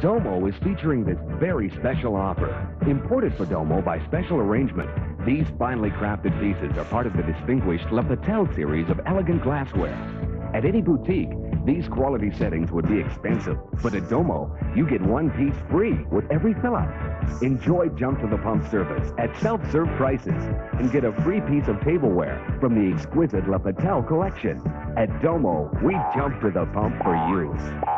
DOMO is featuring this very special offer. Imported for DOMO by special arrangement, these finely crafted pieces are part of the distinguished Petal series of elegant glassware. At any boutique, these quality settings would be expensive, but at DOMO, you get one piece free with every fill-up. Enjoy jump-to-the-pump service at self-serve prices and get a free piece of tableware from the exquisite Petal collection. At DOMO, we jump to the pump for you.